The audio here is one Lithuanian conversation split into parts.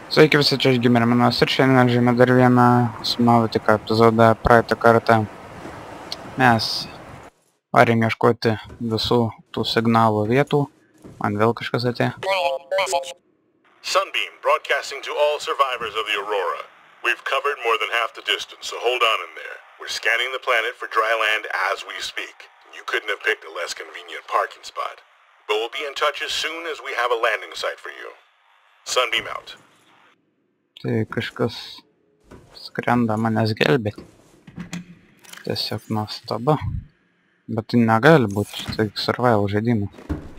Sveiki visi, čia aš Gimermanas ir šiandien žaidžiame dar vieną Subnautica epizodą. Praeitą kartą mes varėm ieškoti visų tų signalų vietų. Man vėl kažkas atėjo. Sunbeam, broadcasting to all survivors of the Aurora. We've covered more than half the distance, so hold on in there. We're scanning the planet for dry land as we speak. You couldn't have picked a less convenient parking spot. But we'll be in touch as soon as we have a landing site for you. Sunbeam out. Tai kažkas skrenda manęs gelbėti. Tiesiog nuostabu. Bet tai negali būti, tai survival žaidimas.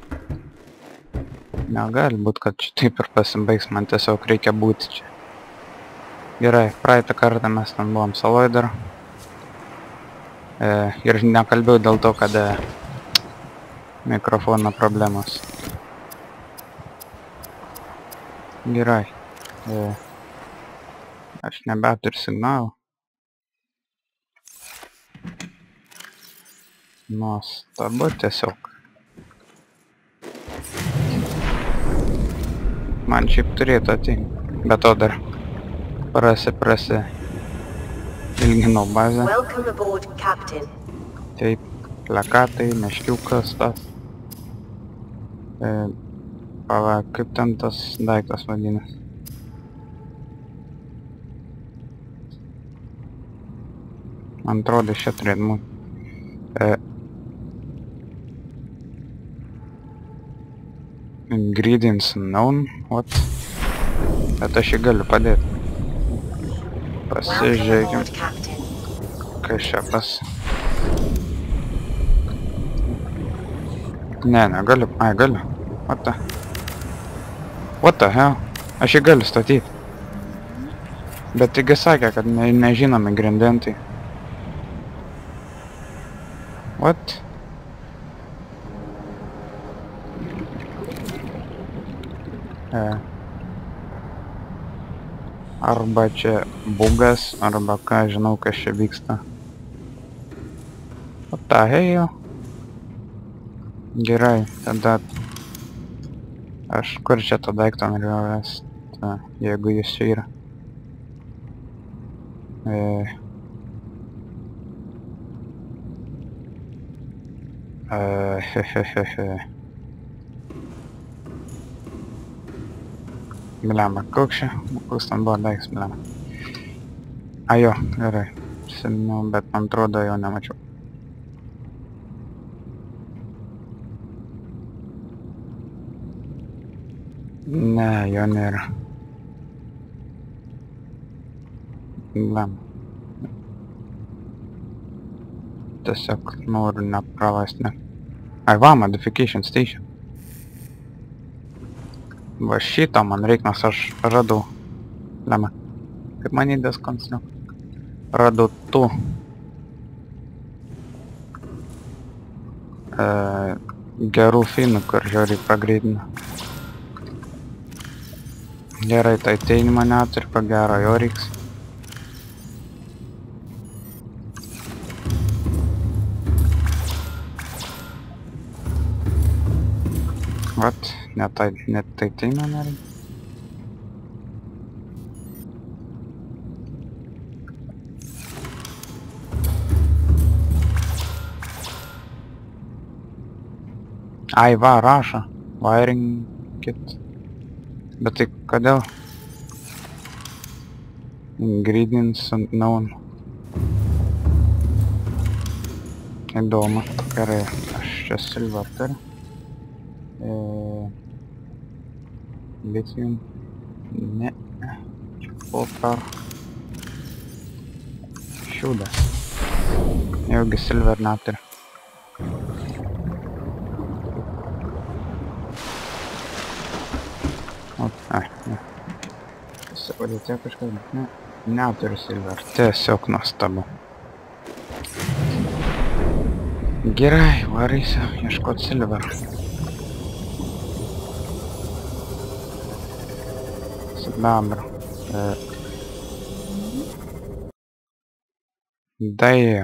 Negali būti, kad čia taip ir pasibaigs, man tiesiog reikia būti čia. Gerai, praeitą kartą mes ten buvom saloj dar. Ir nekalbėjau dėl to, kad mikrofono problemos. Gerai. Aš nebeturiu signalų. Nuostabu tiesiog. Man šiaip turėtų ateiti. Be to dar prasi ilginau bazę. Taip, plakatai, meškiukas tas. Pala, kaip ten tas daiktas vadinasi. Man atrodo, šia turėtų būti. Ingredients unknown, what? Bet aš jį galiu padėti. Pasižiūrėkim. Kas čia pas... Ne, negaliu. Ai, galiu. What the hell? Aš jį galiu statyti. Bet taigi sakė, kad nežinomi ingredientai. What? Arba čia bugas, arba ką, žinau, kas čia vyksta. What the hell? Gerai, tada... Aš kur čia tą daiktą norėjau rasti, jeigu jis čia yra. Blemba, koks ten buvo daiktas, blemba. Jo, gerai. Prisimenu, bet man atrodo jo nemačiau. Ne, jo nėra. Blemba. Tiesiog noriu nepravasti, ne. Va, modification station. Va šito man reik, nes aš radau. Lemma. Kaip man įdės konstiniu. Radau tų. Gerų finų, kur žiūri pagreidina. Gerai, tai teinimą neturi, ko gero jo reiks. Vat, net tai teina nereikia. Ai, va, rašo. Wiring kit. Bet tai kodėl? Ingredients unknown. Įdomu. Gerai, aš čia silver turiu. Lithium. Ne. Copper. Šiūdas. Jaugi silver neturi. Ne. Pasirodė kažkas, bet ne. Neturi silver. Tiesiog nuostabu. Gerai, varysiu ieškot silver. Sidabro. Damn.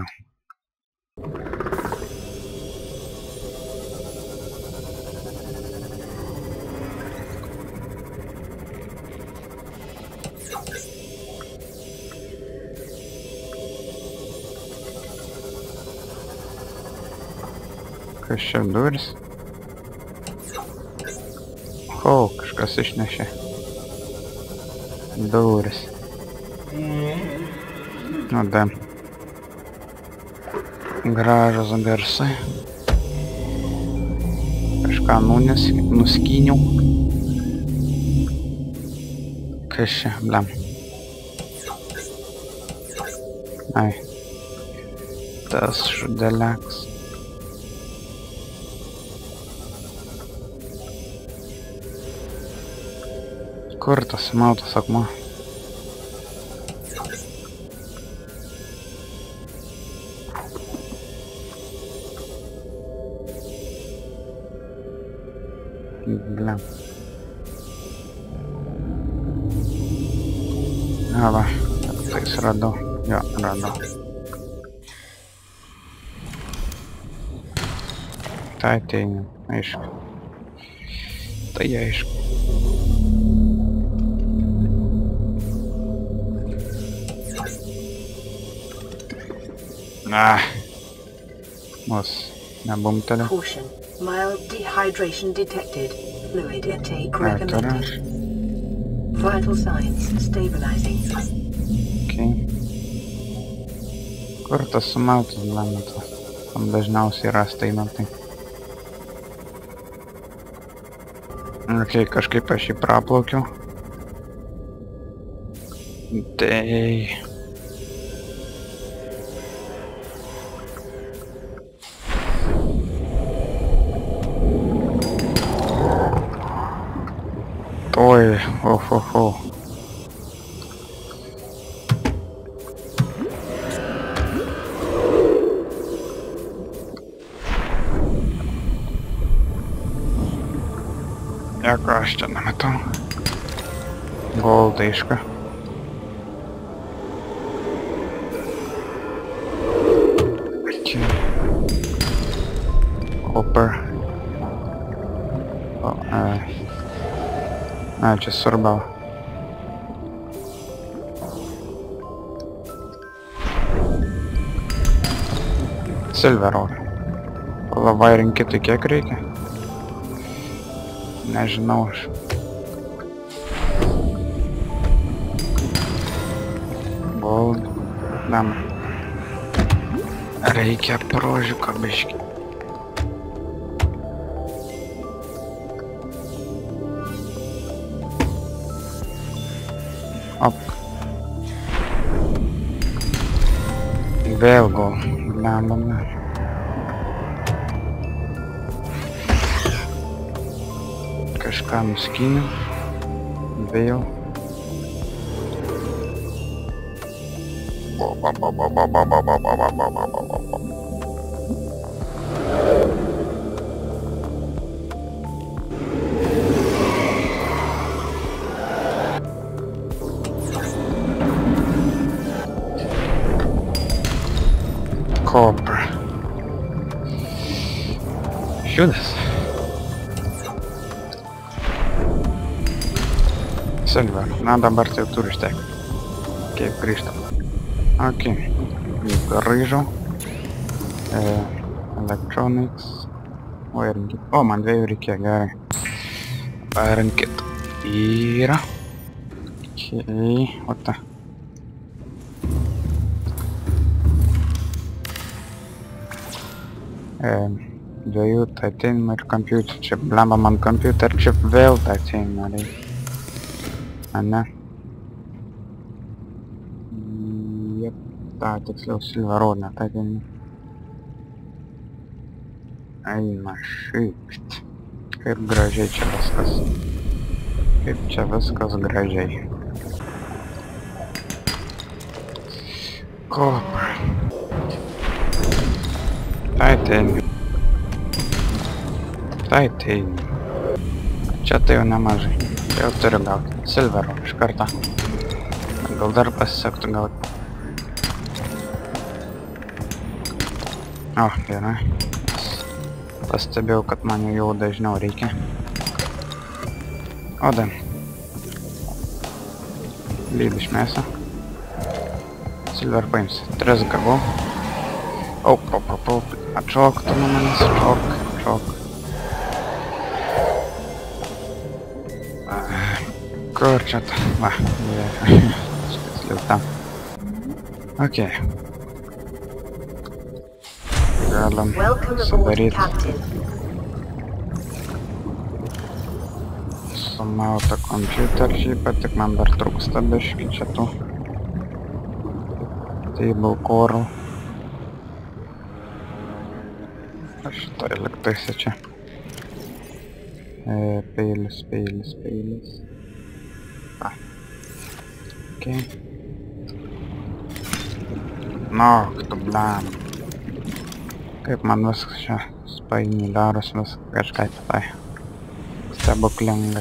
Kas čia duris? O, kažkas išnešė. Duris. Nu, da. Gražus garsai. Kažką nuskyniau. Kas čia, blem. Ai. Tas šudeleks. Kur tas mautas akmuo? Blem. Va, tais radau. Jo, radau. Tai ateini, aišku. Tai aišku. Mus nebumtelė. Caution. Mild dehydration detected. Fluid intake recommended. Vital signs stabilizing. Okay. Kur tas sumautas lemtas? Tam dažniausiai rasta įmetai. Ok, kažkaip aš jį praplaukiau. Tai... Oi, o. Jaka aš čia nematau. Goldaiška. Copper. Čia surbal. Silver ore. Labai rinkitui kiek reikia? Nežinau aš. Gold. Dam. Reikia prožiuko biškį. Op. Vėl gal. Lembame. Kažką nuskyniu. Vėl. Copper. Šiudas. Silver. Na dabar tai turi užtekti. Kaip grįžtam. Ok. Grįžau. Electronics. Wiring kit. O, man dviejų reikėjo, gerai. Wiring kit. Yra. Ok. O ta. Dviejų titanium ir computer chip. Blemba man computer chip vėl titanium reikia. Ane? Jep, ta tiksliau silver ore, ne titanium. Eina šypt. Kaip gražiai čia viskas. Kaip čia viskas gražiai. Copper. Titanium. Čia tai jau nemažai. Jau turiu gauti. Silver ore iš karto. Gal dar pasisektų gauti. O, gerai. Pastebėjau, kad man jau dažniau reikia. O, da. Lyd išmėsiu. Silver paims. 3 gavau. Atšok, tu nuo manęs, atšok. Kur čia ta? Va, tiksliau tam. Okei. Galim sudaryti sumautą kompiuterį, bet tik man dar trūksta biškį čia tų table core. Šitoj liktaisi čia. Peilis. Okei. Tu blam. Kaip man viskas čia spainiai daros, viskas kažką kitai. Stebuklingai.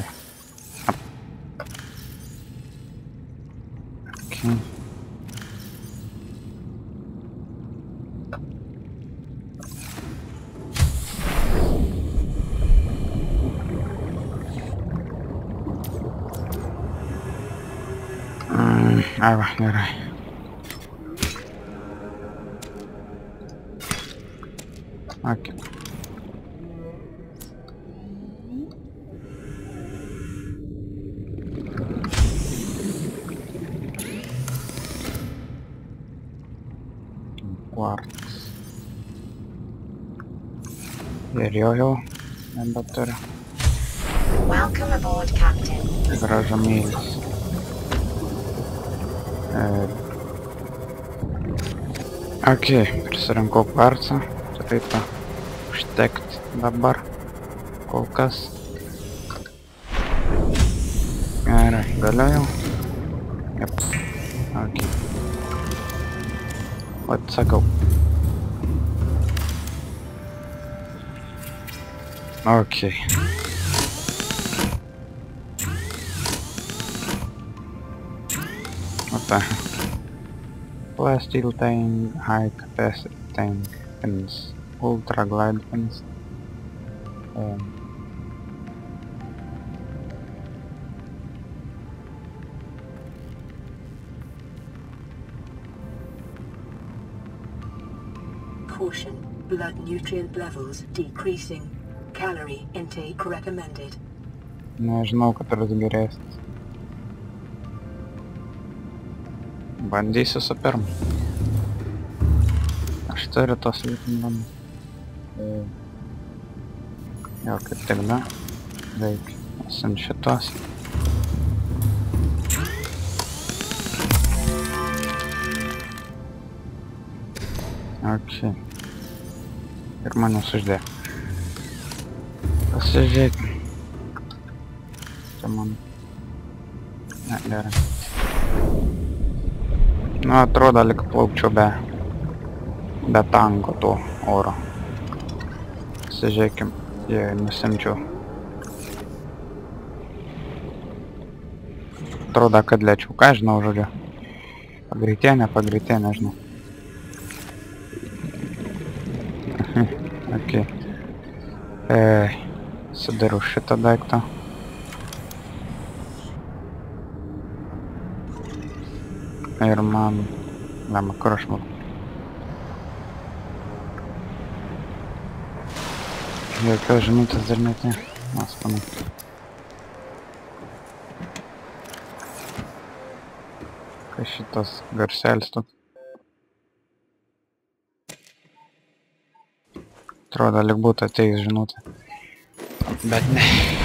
Okei. Ai va, gerai. Okei. Quartz. Ir jau nebeturiu. Welcome aboard, Captain. Gražamėlis. Okei, prisirinkau kvarcą. Turėtų užtekti dabar. Kol kas. Gerai, galiu jau. Jep. Okei. Vat sakau. Okei. Opa. Steel tank, high capacity tank, pins, ultra glide pins. Caution, blood nutrient levels decreasing. Calorie intake recommended. Nežinau, kad geresnis. Bandysiu su pirmu. Aš turiu tos vitaminius. Jau kaip tik da. Reikia ant šitos. Okei. Ir manęs uždė. Pasižiūrėkim. Čia man. Ne, gerai. Atrodo, lyg plaukčiau be tanko to oro. Pasižiūrėkim, jei nusimčiau. Atrodo, kad lėčiau. Ką žinau, žodžiu. Pagreitė, nežinau. Okei. Sudariau šitą daiktą. Ir man... Lema, kur aš matau? Jokios žinutės dar netė. Mes panau. Kas šitas garselis toks? Atrodo, lyg būtų atėjus žinutė. Bet ne.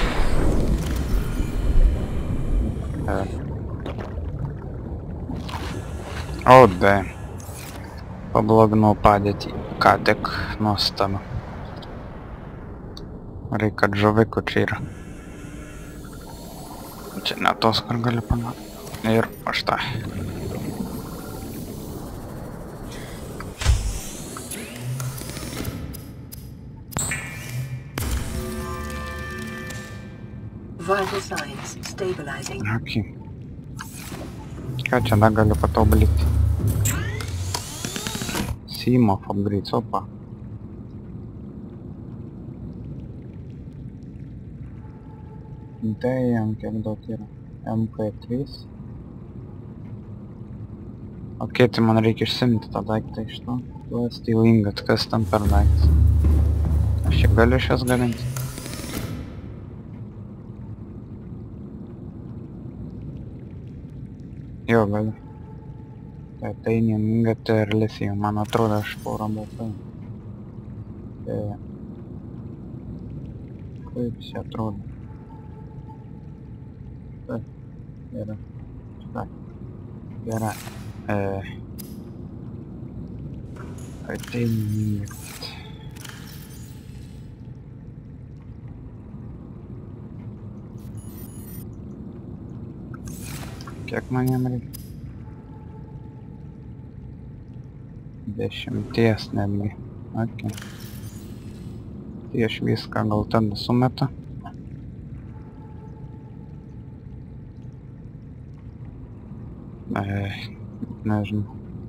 O, damn. Pabloginau padėtį. Ką tik nuostabu. Reikia, kad žuviku čia yra. Čia ne tos, kur galiu pagauti. Ir aš tą. Vital signs stabilizing. Okei. Ką čia dar galiu patobulinti? Seam-off upgrades, opa. Tai jam kiek daug yra. MK3. Okei, tai man reikia išsimti tą daiktą iš to. Stilinga, kas ten per daiktas. Aš čia galiu šias gaminti. Jo, galiu. Tai ingot ir lithium, man atrodo, aš porą baltai. Kaip jis atrodo? Taip, gerai. Štai. Gerai. Tai ingot. Kiek man jam reikia? 10 netgi. Okay. Tai aš viską gal tada sumetu. Nežinau.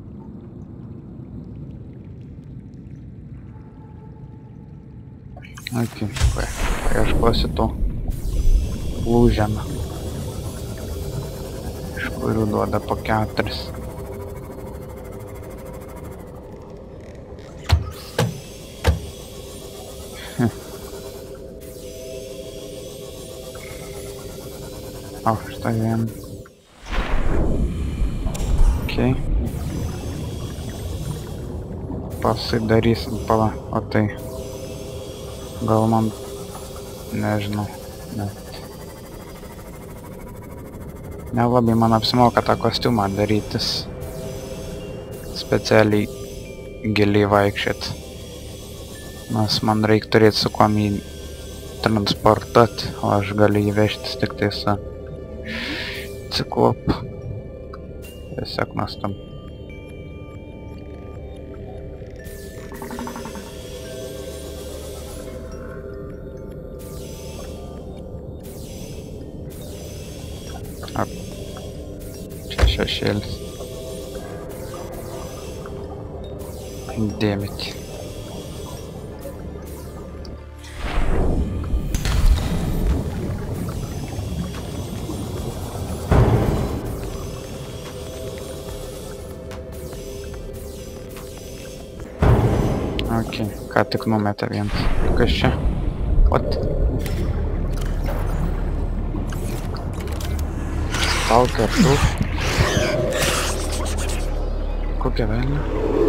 Okay, paieškosiu to lūženą. Iš kurių duoda po 4. O, štai vien. Okei. Pasidarysim pala, o tai. Gal man... Nežinau, net. Nelabai man apsimoka tą kostiumą darytis. Specialiai giliai vaikščiot. Nes man reikia turėti su kuom jį transportuot, o aš galiu įvežtis tik tai su ciklopu. Tiesiog nastam. Čia šešėlis. Damn it. Okei, ką tik numetė vienas. Kas čia? What? Stalker 2. Kokia velnia?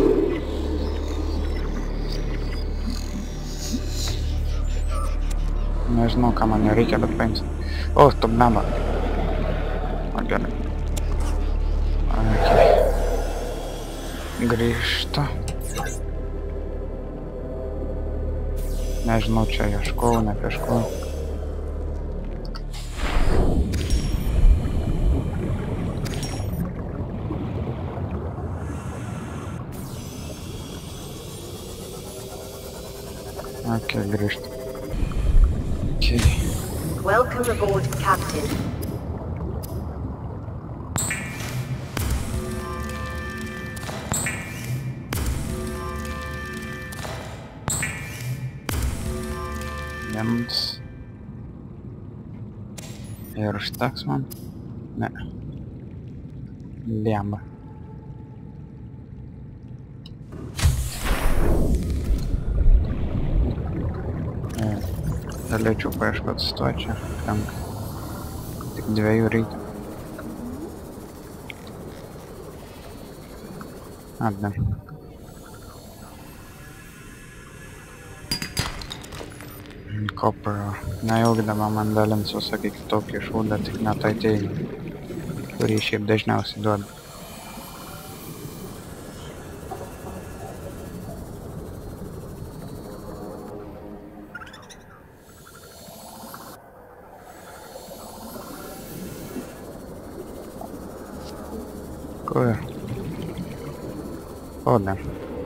Nežinau, ką man jo reikia, bet paimsiu. O, tubnama. O, gerai. Okei. Grįžtu. Nežinau, čia ieškau, nepieškau. Okei, grįžtu. Okei. Welcome aboard, Captain. Jiems. Ir užteks man? Ne. Lemba. Galėčiau paieškot su tuo čia. Tik 2 reikia. Adne. Copper. Neilgdama man dalins visokį kitokį šūdą, tik ne tai teiginį, kurį šiaip dažniausiai duoda. Kur? O, ne.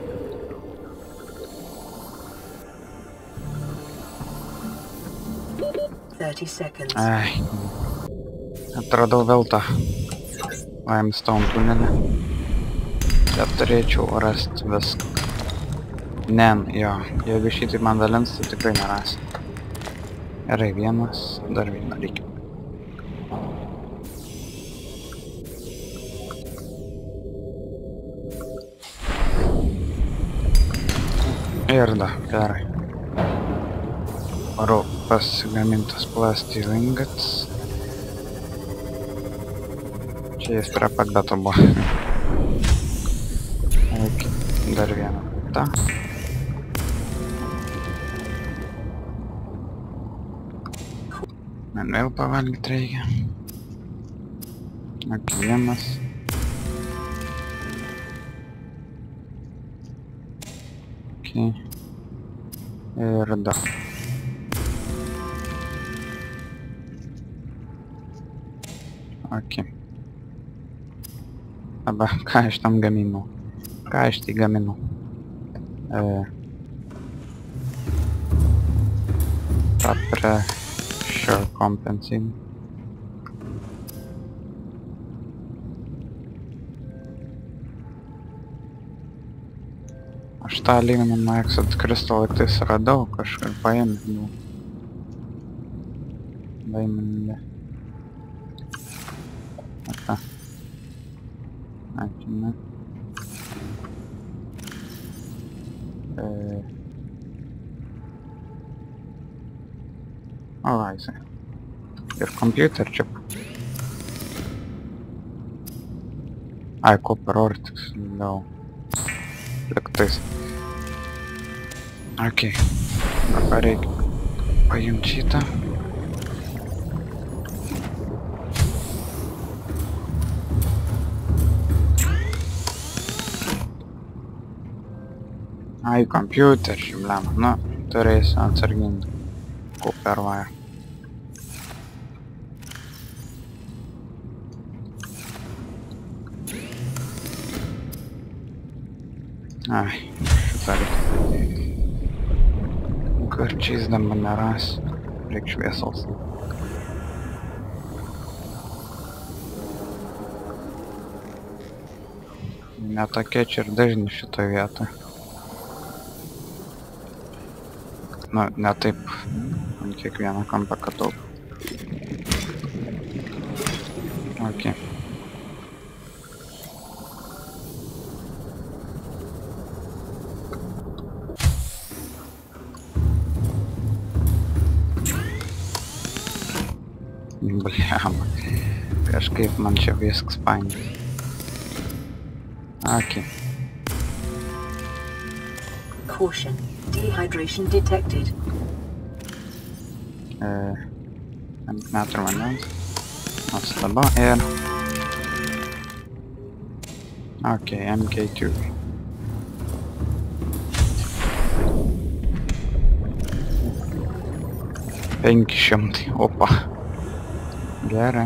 Ai. Atradau vėl tą limestone tunelį. Bet turėčiau rasti viską. Ne, jo. Jeigu šitai man dalins, tai tikrai nerasi. Gerai, vienas. Dar vieną reikia. Ir da, gerai. Varu pasigamintas plastic ingots. Čia jis prie pat beto buvo. Dar vieną tą. Man vėl pavalgyti reikia. Vienas. Ir da. Dabar ką aš tam gaminu? Ką aš tai gaminu? Pressure compensing. Aš tą lyginamą exit crystal lygtais radau, kažkaip paėmiau. Diamond. Ata. Ačiū, ne. O, laisai. Ir computer chip. Ai, copper ore tiksliau. Lygtais. Okei. Dabar reikia paimti šitą. Ai, computer, šiblema. Nu, turėsiu atsarginti. Copper wire. Ai, šitą reikia. Karčiais dabar neras. Reikia šviesos. Netokie čia ir dažni šitoj vietoj. Nu, ne taip ant kiekvieną kampą katau. Okei. Bliam. Kažkaip man čia viskas painė. Okei. Caution. Dehydration detected. Metrų vandens. Atstaba ir... Okei, MK2. $500. Opa. Gerai.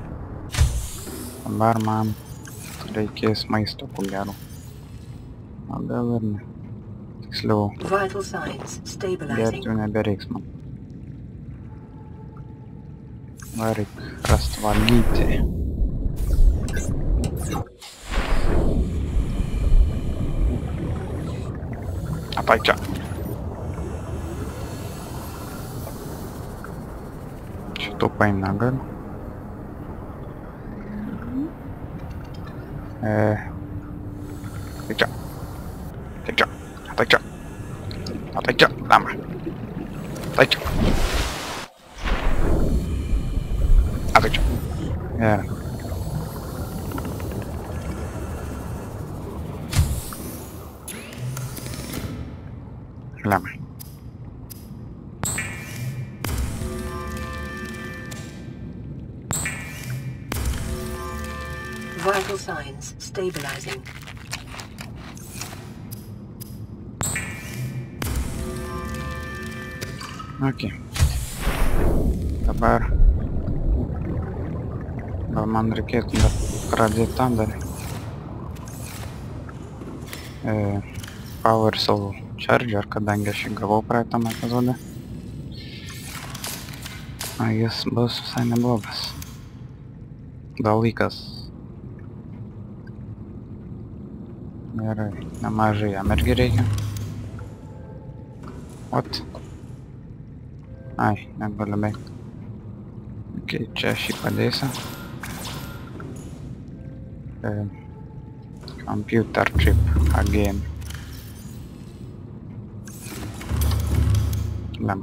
Dabar man reikės maisto, ko gero. O gal ir ne. Tiksliau, gerti jau nebereiks man. Varik rast valgyti. Atai čia. Šito paim negaliu. Tai čia. Tai čia. Tai čia. Tai čia. Dama. Tai čia. Tai čia. Gerai. Lemai. Vital signs stabilizing. Okei. Dabar gal man reikėtų dar pradėti tą daryti. Power Cell Charger, kadangi aš jį gavau praeitam epizode. Jis bus visai neblogas dalykas. Gerai, nemažai jam irgi reikia. Ot. Ai, negaliu baigti. Okei, čia aš jį padėsiu. Computer chip again. Lema.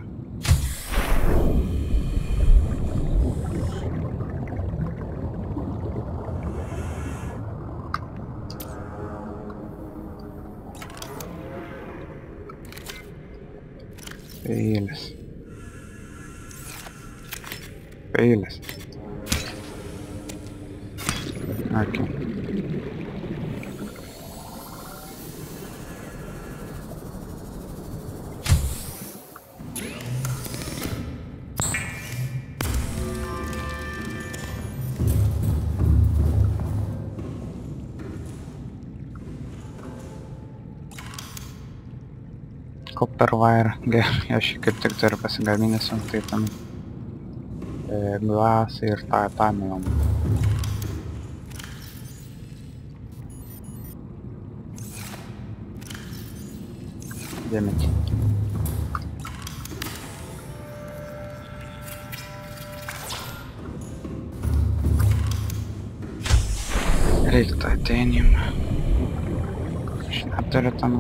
Peilis. Peilis. Okei. Copperwire, aš jį kaip tik turiu pasigaminęs, tai ten glasą ir tą tamium. Dėmėti. Reikia titanium. Aš neturiu tam.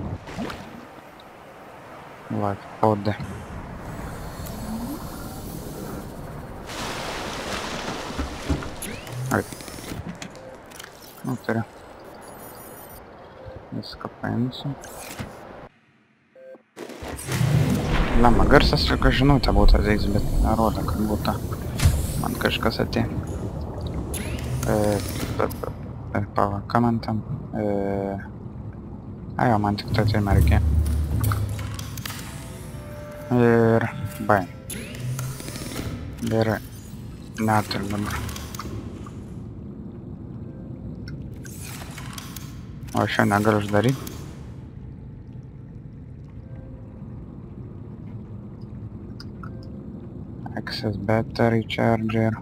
Life pod. Ai. Nu, turiu. Viską paimsiu. Lema, garsas tokia žinutė būtų ateis, bet nerodo, kad būtų. Man kažkas atėjo. Pava, ką man ten? Jo, man tik tai reikėjo. Ir bai. Gerai. Neturiu dabar. O aš jau negaliu uždaryti. Access battery charger.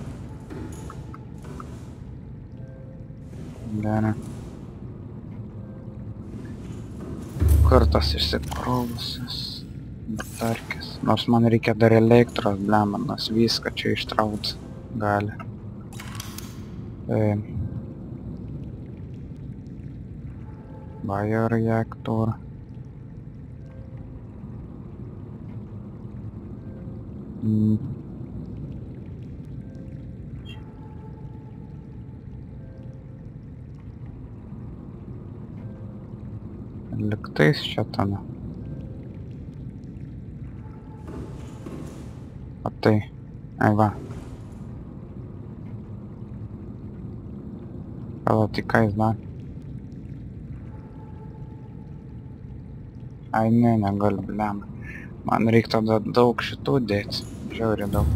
Gerai. Kur tas išsikrovusias batarkės. Nors man reikia dar elektros, blemanas, viską čia ištraut gali. Bioreaktor. Liktais čia ten. O tai. Ai va. Pala, tai ką jis dar? Ai ne, negaliu, blem. Man reikia tada daug šitų dėti. Žiauriai daug.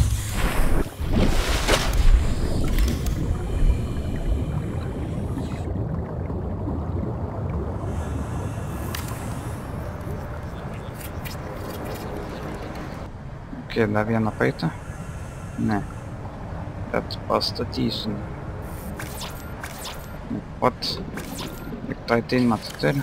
Okei, dar vieną paitą? Ne. Bet pastatysiu. Vat. Tik tai ateimą tu turi.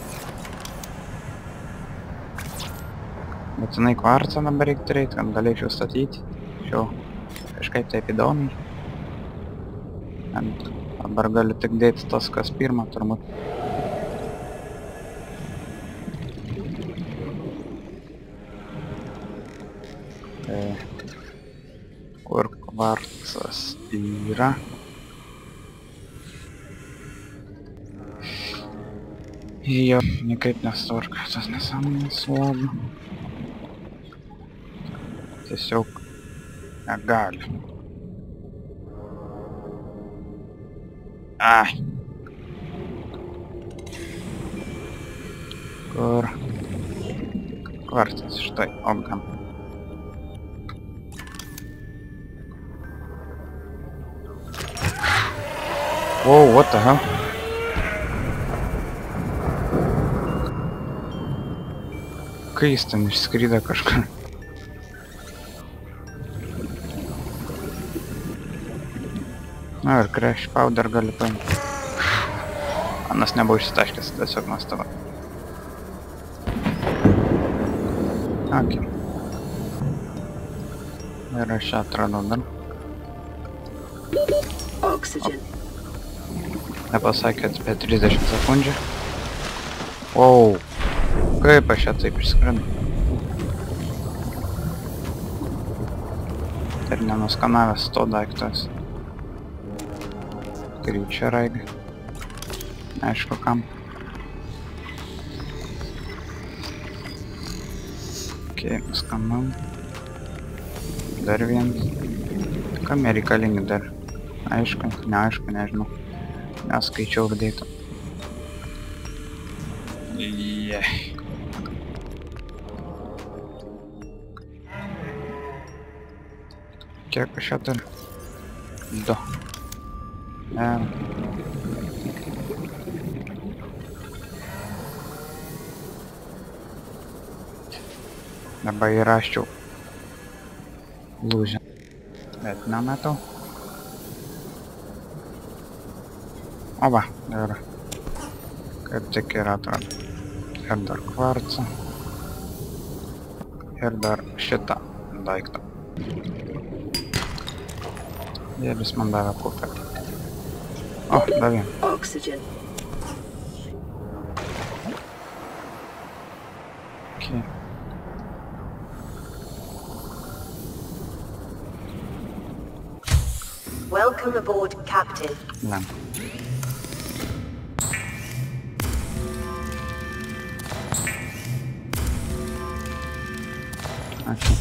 Būtinai kvarcą dabar reikia turėti, kad galėčiau statyti. Šiau kažkaip taip įdomiai. Dabar galiu tik dėti tas, kas pirmą turbūt. Kur kvarcas yra? Jo, niekaip nesutvarka tas nesąmonės labu. Tiesiog negali. Ai. Kur? Kvarcas, štai, obgam. Whoa, what the hell? Kai jis ten išskryda kažką? Na ir crash powder gali paimti. Anas nebuvo išsitaškęs, tiesiog nuostaba. Okei. Ir aš čia atradau dar. Oxygen. Nepasakėt apie 30 sekundžių. Wow. Kaip aš čia taip išskrendu? ir nenuskanavęs to daiktos. Kryčia raigai. Aišku kam. Ok, nuskanavom. Dar vienas. Kam jie reikalingi dar? Aišku, neaišku, nežinau. Neskaičiau update'o. Yeah. Kiek aš čia turiu? 2. Dabar įraščiau lūžę. Bet nematau. O va, ir kaip tik yra atrodo. Ir dar kvarcą. Ir dar šitą daiktą. Ir jis man davė kuperį. O, davė. Oxygen. Okay. Welcome aboard, Captain. Lem. Okay.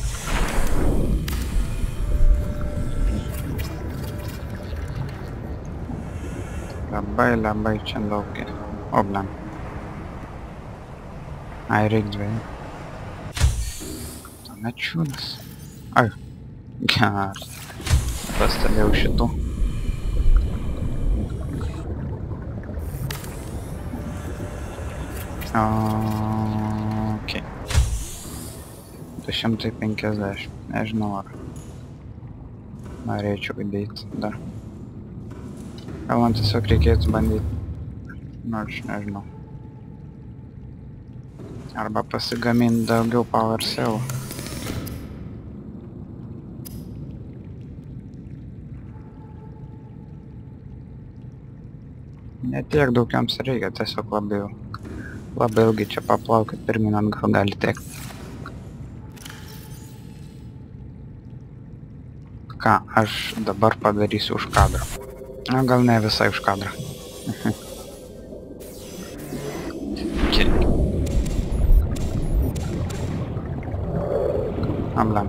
Labai čia daug. O, blem. Ai, reik dviejų. Tuomet čiūdas. Ai, geras. Pastalėjau šitų. Ok. 250. Nežinau ar norėčiau įdėti dar. Gal man tiesiog reikėtų bandyti. Nu, aš nežinau. Arba pasigaminti daugiau power cell. Ne tiek daug jiems reikia, tiesiog labai ilgai čia paplaukit, pirmin atgal gali tekti. Ką aš dabar padarysiu už kadrą? Na, gal ne visai už kadrą. Ablem.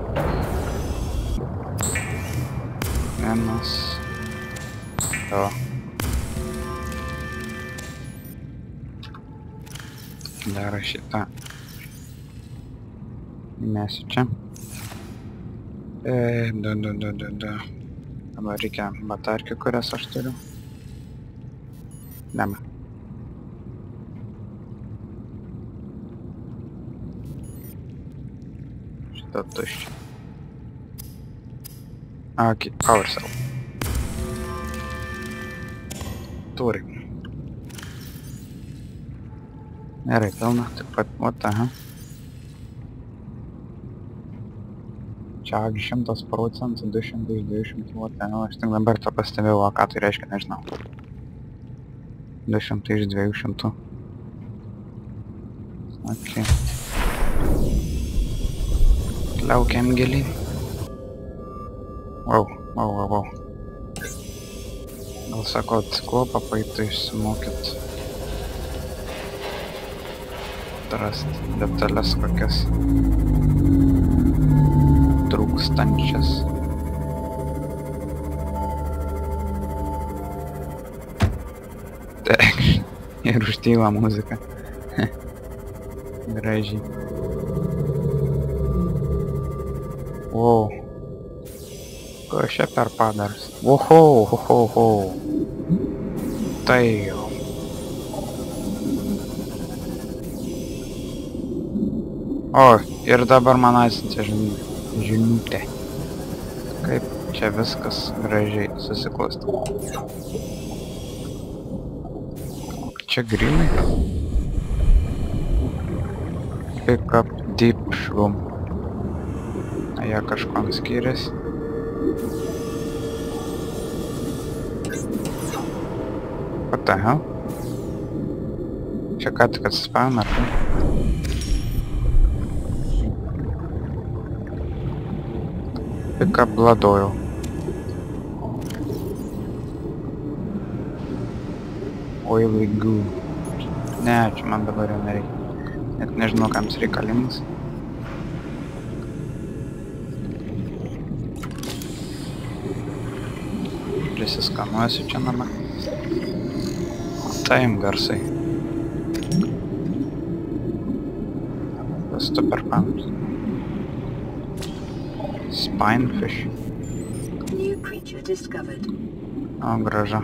Vienas. Du. Dar šitą įmesiu čia. Dabar reikia batarkių, kurias aš turiu. Dama. Šitą tuščią. Ok, power cell. Turim. Gerai, pilna, taip pat, vat, aha. Charge 100%, 200 iš 200, vat, aš tik dabar to pastebėjau, o ką tai reiškia, nežinau. 200 iš 200. Ok. Laukiam gilyn. Wow. Gal sakot, kuopą paėtų išsimokyt. Rasti detalės kokias trūkstančias. Ir užtyla muzika. Gražiai. Wow. Ko čia per padaras? Oho. Tai jau. O, ir dabar man atsiuntė žinutė. Kaip čia viskas gražiai susiklosto. Čia grimai. Pick up deep shroom. Jie kažkuom skiriasi. What the hell? Čia ką tik atsispavome, ar tai? pick up blood oil. Oily goo. Ne, čia man dabar jau nereikia. Net nežinau, kam jis reikalingas. Prisiskanuosiu čia namą. Taim garsai. Kas tu per panus? Spinefish. New creature discovered. O, graža.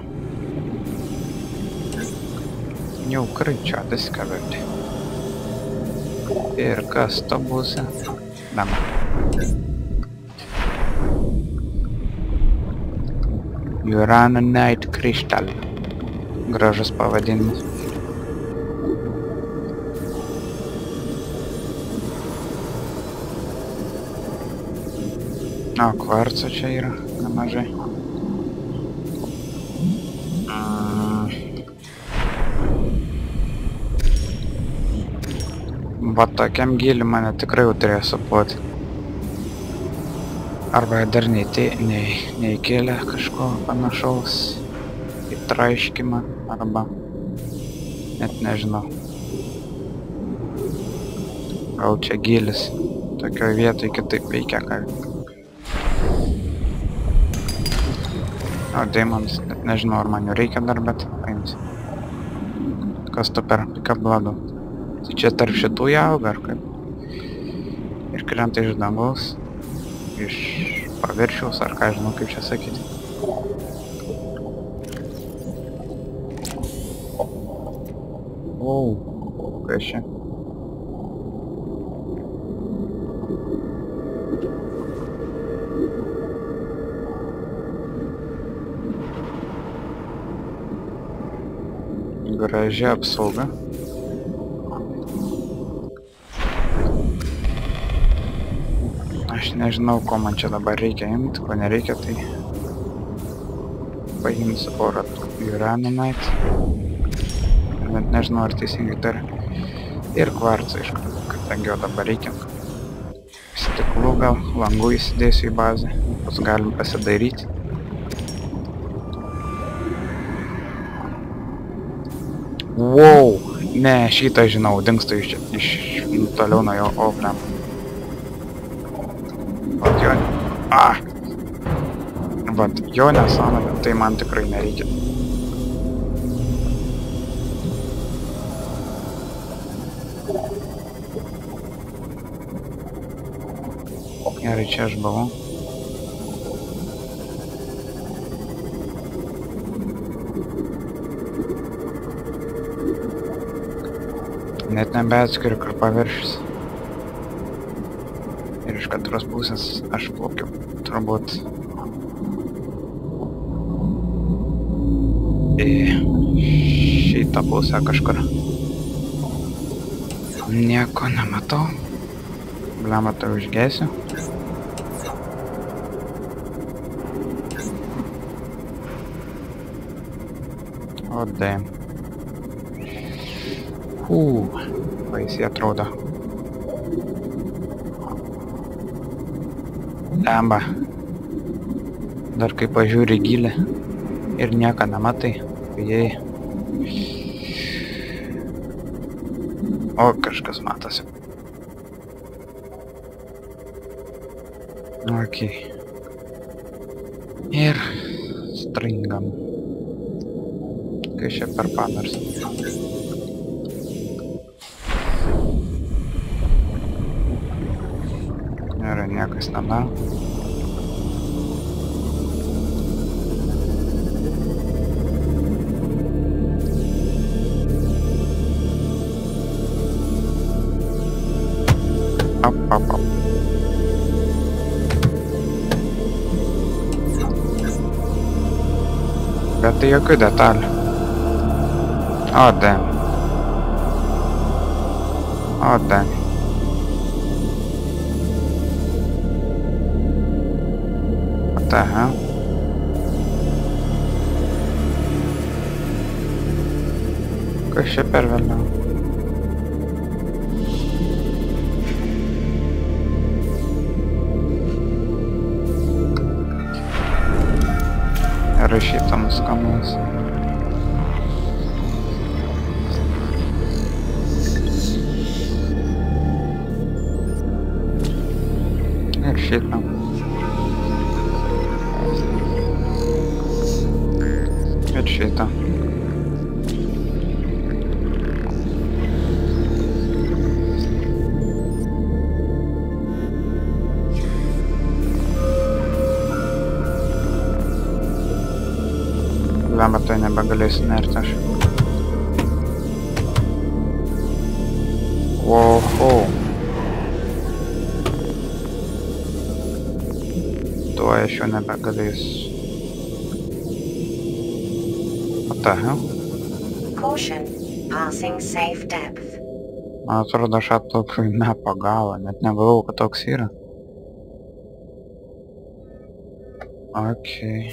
New creature discovered. Ir kas to būsi? Dama. Uranite crystal. Gražus pavadinimas. O, kvarco čia yra nemažai. Va tokiam gilį mane tikrai jau turėjo supuoti. Arba dar neįkėlė kažko panašaus į traiškimą, arba net nežinau. Gal čia gilis tokioje vietoje kitaip veikia, ką. O, Daemons, net nežinau, ar man jų reikia dar, bet paimsiu. Kas tu per pick up blood? Tai čia tarp šitų jauga, ar kaip? Ir krenta iš dangaus, iš paviršiaus, ar ką žinau, kaip čia sakyti. O, kas čia? Graži apsauga. Aš nežinau, ko man čia dabar reikia imti, ko nereikia, tai paimsiu porą Uranite. Bet nežinau, ar teisingai dar. Ir kvarcą iš karto, kadangi jo dabar reikia. Stiklų gal, langų įsidėsiu į bazę, bus galim pasidairyti. Wow, ne, šitą žinau, dingsta iš toliau nuo jo, o, blem. Vat jo, vat jo nesąmonė, tai man tikrai nereikia. Gerai, čia aš buvau. Net nebeatskiriu, kur paviršis. Ir iš katros pusės aš plaukiu, turbūt į šitą pusę kažkur. Nieko nematau. Blemą tai užgėsiu. O, damn. Baisiai atrodo. Lemba. Dar kai pažiūri gilį ir nieko nematai. Jei. O, kažkas matosi. Ok. Ir stringam. Kai čia per panars. Nėra niekas nana. Op. Bet tai jokių detalių. O, damn. O, damn. What the hell? Kas čia per vėliau? rašytam skanus. Ir šitą. Ir šitą. Lemba, tai nebegalėsiu nerti aš. Oho. Tuo aš jau nebegalėsiu. What the hell? Caution. Passing safe depth. Man atrodo, aš atplaukiu į mepo galą, net negalvojau, kad toks yra. Okei.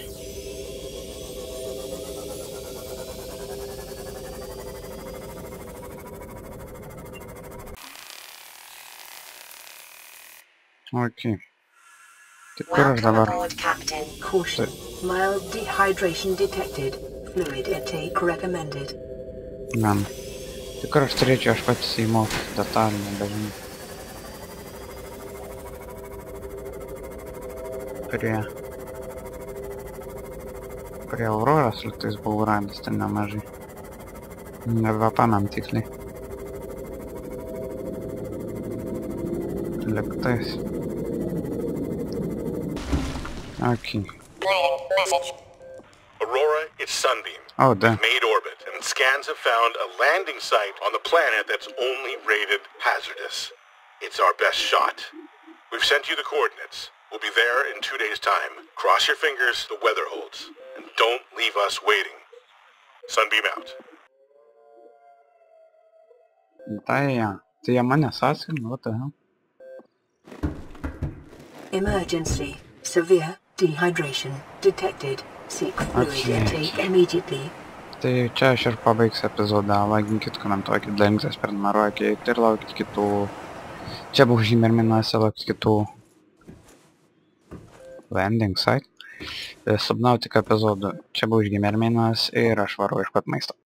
Okei. Tai kur aš Welcome dabar? aboard, Captain. Caution. Mild dehydration detected. Fluid intake recommended. Man. Tai kur aš turėčiau aš pats įmoti detalį, nebežinau. Prie Auroros lygtais buvau radęs ten nemažai. Nebepamenu tiksliai. Lygtais. Okay. Aurora, it's Sunbeam. Oh, damn. Made orbit, and scans have found a landing site on the planet that's only rated hazardous. It's our best shot. We've sent you the coordinates. We'll be there in 2 days' time. Cross your fingers the weather holds. And don't leave us waiting. Sunbeam out. Tai jie mane sąskino, what the hell? Emergency. Severe dehydration detected. Seek fluid Okay. intake immediately. Tai čia aš ir pabaigsiu epizodą. Laikinkit, komentuokit, dalinkitės, prenumeruokit ir laukit kitų. Čia buvo Žymerminas, laukit kitų landing site. Subnautika epizodų. Čia buvo Žymerminas ir aš varau ieškot maisto.